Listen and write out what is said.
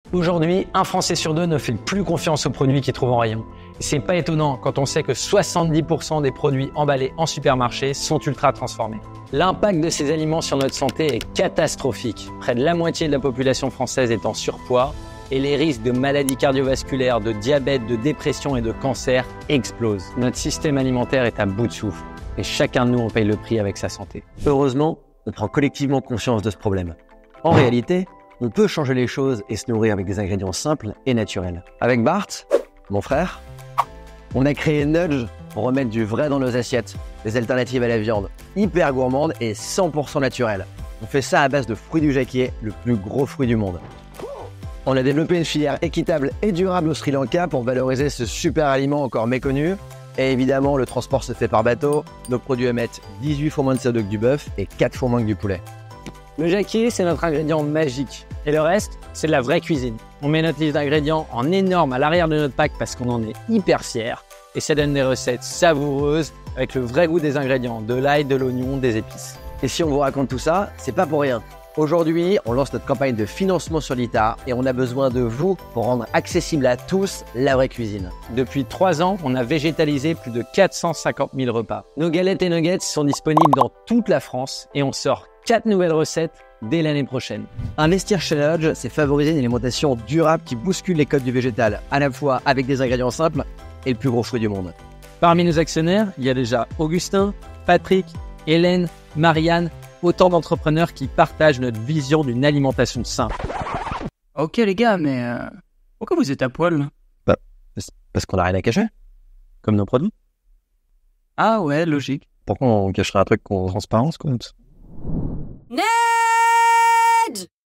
Aujourd'hui, un Français sur deux ne fait plus confiance aux produits qu'il trouve en rayon. Et c'est pas étonnant quand on sait que 70% des produits emballés en supermarché sont ultra transformés. L'impact de ces aliments sur notre santé est catastrophique. Près de la moitié de la population française est en surpoids et les risques de maladies cardiovasculaires, de diabète, de dépression et de cancer explosent. Notre système alimentaire est à bout de souffle et chacun de nous en paye le prix avec sa santé. Heureusement, on prend collectivement conscience de ce problème. En réalité, on peut changer les choses et se nourrir avec des ingrédients simples et naturels. Avec Bart, mon frère, on a créé Nudge pour remettre du vrai dans nos assiettes, des alternatives à la viande, hyper gourmandes et 100% naturelles. On fait ça à base de fruits du jacquier, le plus gros fruit du monde. On a développé une filière équitable et durable au Sri Lanka pour valoriser ce super aliment encore méconnu. Et évidemment, le transport se fait par bateau. Nos produits émettent 18 fois moins de CO2 que du bœuf et 4 fois moins que du poulet. Le jacquier, c'est notre ingrédient magique. Et le reste, c'est de la vraie cuisine. On met notre liste d'ingrédients en énorme à l'arrière de notre pack parce qu'on en est hyper fiers. Et ça donne des recettes savoureuses avec le vrai goût des ingrédients, de l'ail, de l'oignon, des épices. Et si on vous raconte tout ça, c'est pas pour rien. Aujourd'hui, on lance notre campagne de financement sur l'ITA et on a besoin de vous pour rendre accessible à tous la vraie cuisine. Depuis 3 ans, on a végétalisé plus de 450 000 repas. Nos galettes et nuggets sont disponibles dans toute la France et on sort 4 nouvelles recettes dès l'année prochaine. Investir chez Nudge, c'est favoriser une alimentation durable qui bouscule les codes du végétal, à la fois avec des ingrédients simples et le plus gros fruit du monde. Parmi nos actionnaires, il y a déjà Augustin, Patrick, Hélène, Marianne, autant d'entrepreneurs qui partagent notre vision d'une alimentation simple. Ok les gars, mais pourquoi vous êtes à poil là? Parce qu'on n'a rien à cacher, comme nos produits. Ah ouais, logique. Pourquoi on cacherait un truc qu'on transparence comme ça?